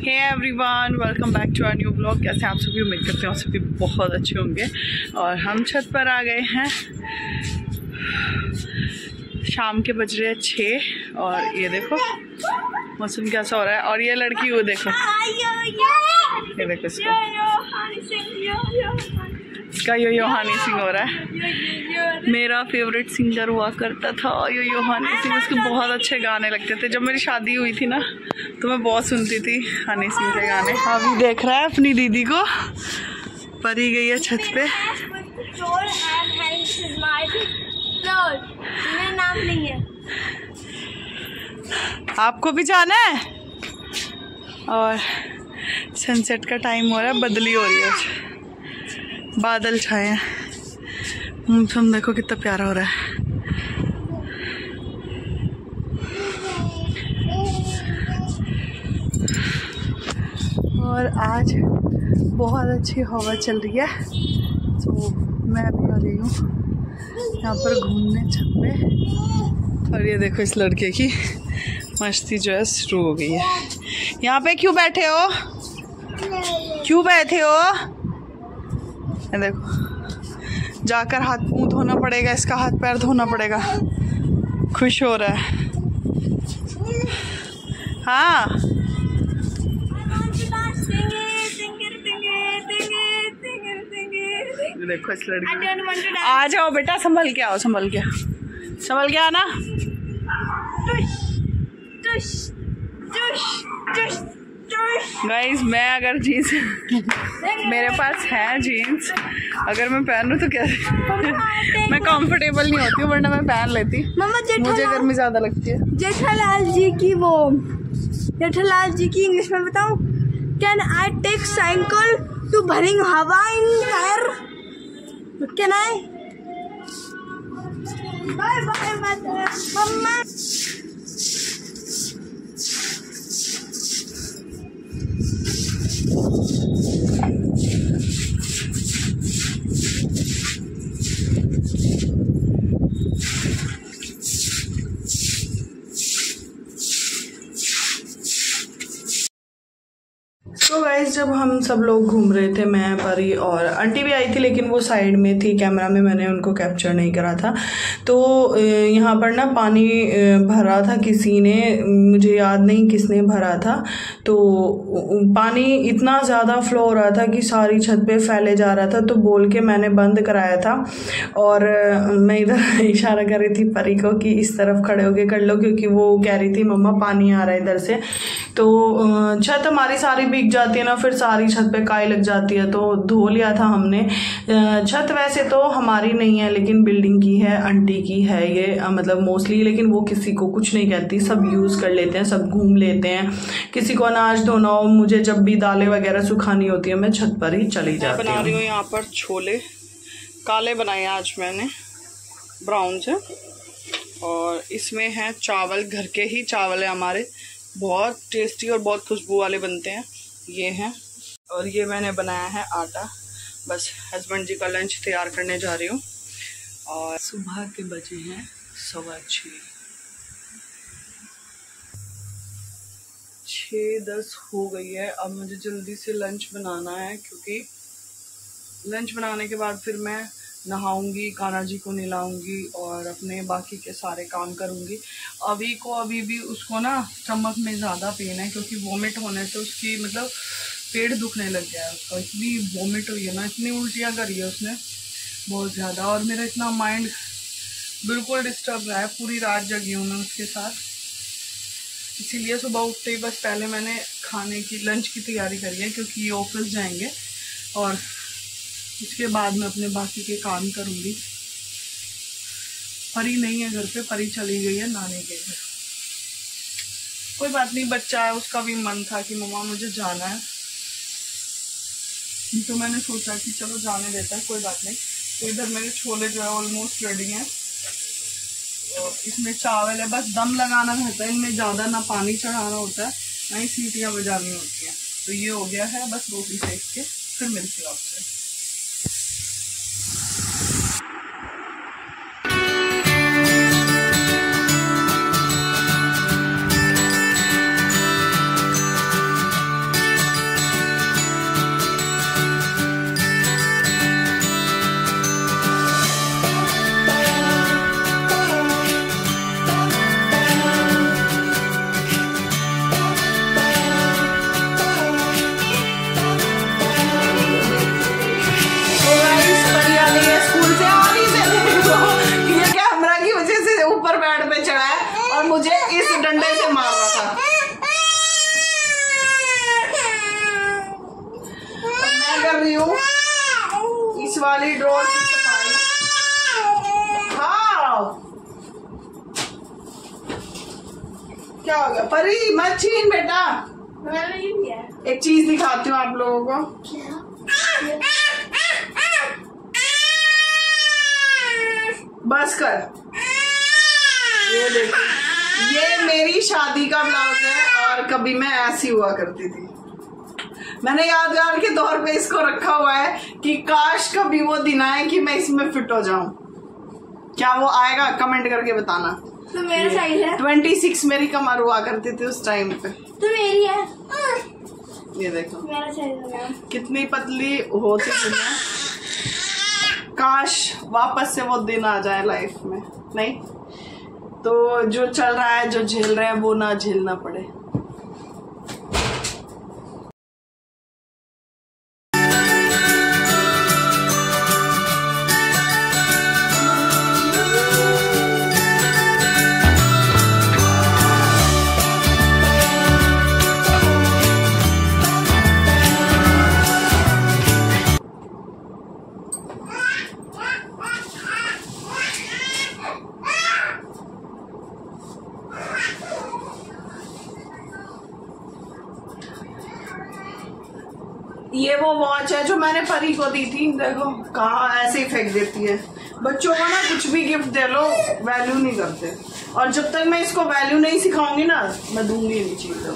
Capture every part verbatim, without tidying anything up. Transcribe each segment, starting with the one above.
Hey everyone, welcome back to our new blog. कैसे आप सभी? उम्मीद करते हैं आप सभी बहुत अच्छे होंगे। और हम छत पर आ गए हैं। शाम के बज रहे हैं छः और ये देखो मौसम कैसा हो रहा है। और ये लड़की वो देखो, ये देखो इसका इसका यो यो हनी सिंह हो रहा है। मेरा फेवरेट सिंगर हुआ करता था यो यो हनी सिंह। उसके बहुत अच्छे गाने लगते थे। जब मेरी शादी हुई थी ना तो मैं बहुत सुनती थी हनी सिंह के गाने। अभी देख रहा है अपनी दीदी को, परी गई है छत पे। नाम नहीं है। आपको भी जाना है। और सनसेट का टाइम हो रहा है, बदली हो रही है, बादल छाए हैं। मौसम देखो कितना प्यारा हो रहा है। और आज बहुत अच्छी हवा चल रही है, तो मैं अभी आ गई हूँ यहाँ पर घूमने छत पे। और ये देखो इस लड़के की मस्ती जो है शुरू हो गई है। यहाँ पे क्यों बैठे हो? क्यों बैठे हो? ये देखो, जाकर हाथ मुंह धोना पड़ेगा, इसका हाथ पैर धोना पड़ेगा। खुश हो रहा है। हाँ, देखो इस लड़की। आ जाओ बेटा, संभल के आओ, संभल के संभल के आना। गाइस, मैं अगर जीन्स मेरे पास है जीन्स, अगर मैं पहनूं तो क्या मैं कंफर्टेबल नहीं होती हूँ, वरना मैं पहन लेती। मुझे गर्मी ज्यादा लगती है। जेठालाल जी की वो जेठालाल जी की इंग्लिश में बताऊं? Can I take cycle to भरिंग हवा in tyre? Can I? Bye bye मम्मा। तो गाइस, जब हम सब लोग घूम रहे थे, मैं, परी और आंटी भी आई थी, लेकिन वो साइड में थी, कैमरा में मैंने उनको कैप्चर नहीं करा था। तो यहाँ पर ना पानी भरा था किसी ने, मुझे याद नहीं किसने भरा था। तो पानी इतना ज़्यादा फ्लो हो रहा था कि सारी छत पे फैले जा रहा था। तो बोल के मैंने बंद कराया था और मैं इधर इशारा कर रही थी परी को कि इस तरफ खड़े होके कर लो, क्योंकि वो कह रही थी मम्मा पानी आ रहा है इधर से। तो छत हमारी सारी भीग जाती है ना, फिर सारी छत पे काई लग जाती है। तो धो लिया था हमने। छत वैसे तो हमारी नहीं है, लेकिन बिल्डिंग की है, आंटी की है ये, मतलब मोस्टली। लेकिन वो किसी को कुछ नहीं कहती, सब यूज़ कर लेते हैं, सब घूम लेते हैं। किसी को अनाज धोना हो, मुझे जब भी दालें वगैरह सुखानी होती है, मैं छत पर ही चली जाती हूँ। बना रही हूँ यहाँ पर छोले, काले बनाए आज मैंने, ब्राउन से। और इसमें है चावल, घर के ही चावल है हमारे, बहुत टेस्टी और बहुत खुशबू वाले बनते हैं ये हैं। और ये मैंने बनाया है आटा। बस हस्बैंड जी का लंच तैयार करने जा रही हूँ। और सुबह के बजे हैं सवा छः, छः दस हो गई है। अब मुझे जल्दी से लंच बनाना है, क्योंकि लंच बनाने के बाद फिर मैं नहाऊंगी, कान्हा जी को नहलाऊंगी और अपने बाकी के सारे काम करूंगी। अभी को अभी भी उसको ना स्टमक में ज़्यादा पेन है, क्योंकि वोमिट होने से उसकी मतलब पेट दुखने लग गया है उसका। इतनी वोमिट हुई है ना, इतनी उल्टियाँ करी है उसने बहुत ज़्यादा। और मेरा इतना माइंड बिल्कुल डिस्टर्ब रहा है, पूरी रात जगी हूँ मैं उसके साथ। इसीलिए सुबह उठते ही बस पहले मैंने खाने की, लंच की तैयारी करी है, क्योंकि ये ऑफिस जाएंगे और इसके बाद मैं अपने बाकी के काम करूँगी। परी नहीं है घर पे, परी चली गई है नानी के घर। कोई बात नहीं, बच्चा है, उसका भी मन था कि मम्मा मुझे जाना है, तो मैंने सोचा कि चलो जाने देता है, कोई बात नहीं। तो इधर मेरे छोले जो है ऑलमोस्ट रेडी हैं। तो इसमें चावल है, बस दम लगाना रहता है इनमें, ज़्यादा ना पानी चढ़ाना होता है ना ही सीटियाँ बजानी होती हैं। तो ये हो गया है, बस रोटी सेक के फिर मिलती हूँ आपसे। वाली ड्रॉर की सफाई। हाँ क्या हो गया परी, मत छीन बेटा। एक चीज दिखाती हूँ आप लोगों को। बस कर, ये देखो, ये मेरी शादी का ब्लाउज है और कभी मैं ऐसी हुआ करती थी। मैंने यादगार के तौर पे इसको रखा हुआ है कि काश कभी वो दिन आए कि मैं इसमें फिट हो जाऊं। क्या वो आएगा? कमेंट करके बताना। तो मेरा साइज है ट्वेंटी सिक्स मेरी कमर हुआ करती थी उस टाइम पे। तो मेरी है, ये देखो मेरा साइज है कितनी पतली होती थी मैं। काश वापस से वो दिन आ जाए लाइफ में। नहीं तो जो चल रहा है, जो झेल रहे हैं, वो ना झेलना पड़े। ये वो वॉच है जो मैंने परी को दी थी। देखो कहाँ ऐसे ही फेंक देती है। बच्चों को ना कुछ भी गिफ्ट दे लो, वैल्यू नहीं करते। और जब तक मैं इसको वैल्यू नहीं सिखाऊंगी ना, मैं दूंगी नहीं चीजें।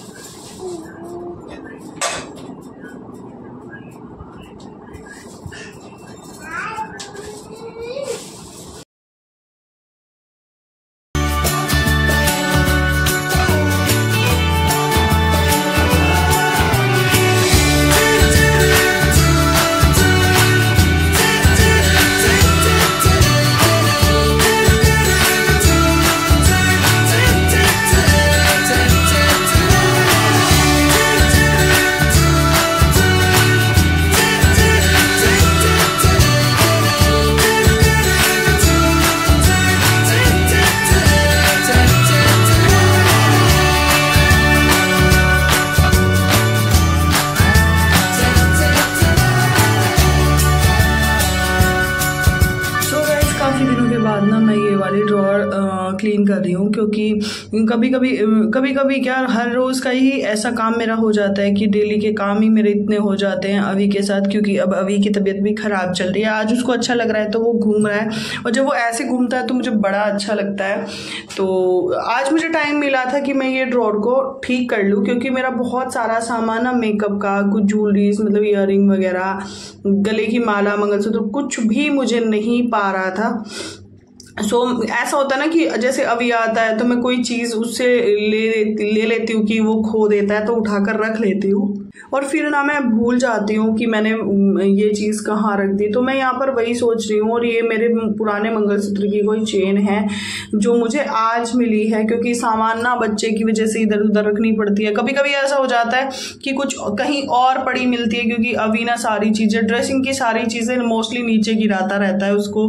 क्लीन कर रही हूँ क्योंकि कभी कभी कभी कभी क्या हर रोज़ का ही ऐसा काम मेरा हो जाता है कि डेली के काम ही मेरे इतने हो जाते हैं अभी के साथ। क्योंकि अब अभी की तबीयत भी ख़राब चल रही है। आज उसको अच्छा लग रहा है तो वो घूम रहा है, और जब वो ऐसे घूमता है तो मुझे बड़ा अच्छा लगता है। तो आज मुझे टाइम मिला था कि मैं ये ड्रॉर को ठीक कर लूँ, क्योंकि मेरा बहुत सारा सामान ना मेकअप का, कुछ ज्वेलरीज मतलब ईयरिंग वगैरह, गले की माला, मंगलसूत्र, कुछ भी मुझे नहीं पा रहा था। सो so, ऐसा होता है ना कि जैसे अभी आता है तो मैं कोई चीज़ उससे ले ले लेती हूँ कि वो खो देता है तो उठाकर रख लेती हूँ, और फिर ना मैं भूल जाती हूँ कि मैंने ये चीज़ कहाँ रख दी। तो मैं यहाँ पर वही सोच रही हूँ, और ये मेरे पुराने मंगलसूत्र की कोई चेन है जो मुझे आज मिली है, क्योंकि सामान ना बच्चे की वजह से इधर उधर रखनी पड़ती है। कभी कभी ऐसा हो जाता है कि कुछ कहीं और पड़ी मिलती है, क्योंकि अभी ना सारी चीज़ें, ड्रेसिंग की सारी चीज़ें मोस्टली नीचे गिराता रहता है। उसको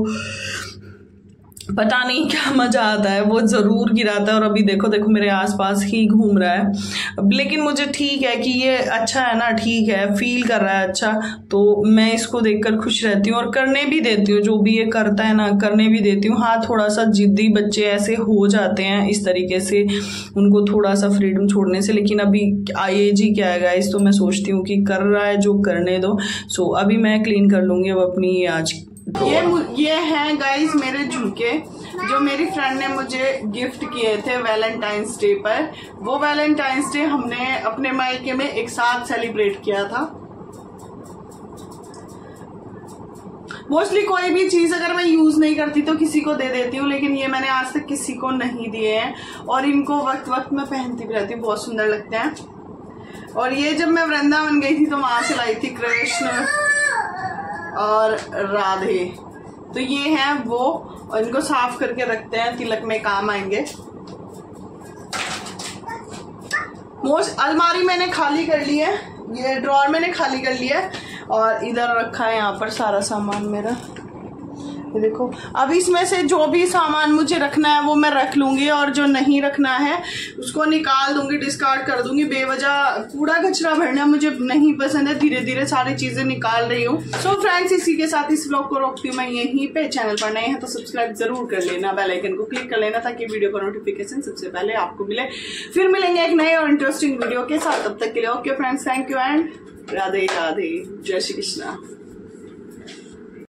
पता नहीं क्या मजा आता है, वो जरूर गिराता है। और अभी देखो देखो मेरे आसपास ही घूम रहा है। लेकिन मुझे ठीक है कि ये अच्छा है ना, ठीक है, फील कर रहा है अच्छा, तो मैं इसको देखकर खुश रहती हूँ और करने भी देती हूँ। जो भी ये करता है ना, करने भी देती हूँ। हाँ, थोड़ा सा जिद्दी बच्चे ऐसे हो जाते हैं इस तरीके से, उनको थोड़ा सा फ्रीडम छोड़ने से। लेकिन अभी एज ही क्या है गाइस, तो मैं सोचती हूँ कि कर रहा है जो करने दो। सो अभी मैं क्लीन कर लूँगी अब अपनी आज। ये ये हैं गाइस मेरे झुमके जो मेरी फ्रेंड ने मुझे गिफ्ट किए थे वैलेंटाइंस डे पर। वो वैलेंटाइंस डे हमने अपने मायके में एक साथ सेलिब्रेट किया था। मोस्टली कोई भी चीज अगर मैं यूज नहीं करती तो किसी को दे देती हूँ, लेकिन ये मैंने आज तक किसी को नहीं दिए हैं, और इनको वक्त वक्त में पहनती भी रहती हूँ, बहुत सुंदर लगते हैं। और ये जब मैं वृंदावन गई थी तो वहां से लाई थी कृष्ण और राधे। तो ये हैं वो, और इनको साफ करके रखते हैं, तिलक में काम आएंगे। मोस्ट अलमारी मैंने खाली कर ली है, ये ड्रॉर मैंने खाली कर लिया है, और इधर रखा है यहाँ पर सारा सामान मेरा। ये देखो, अब इसमें से जो भी सामान मुझे रखना है वो मैं रख लूंगी, और जो नहीं रखना है उसको निकाल दूंगी, डिस्कार्ड कर दूंगी। बेवजह कूड़ा कचरा भरना मुझे नहीं पसंद है, धीरे धीरे सारी चीजें निकाल रही हूँ। सो फ्रेंड्स, इसी के साथ इस ब्लॉग को रोकती हूँ मैं यहीं पे। चैनल पर नए हैं तो सब्सक्राइब जरूर कर लेना, बेल आइकन को क्लिक कर लेना ताकि वीडियो का नोटिफिकेशन सबसे पहले आपको मिले। फिर मिलेंगे एक नए और इंटरेस्टिंग वीडियो के साथ, तब तक के लिए okay friends, thank you and Radhe Radhe, जय श्री कृष्णा।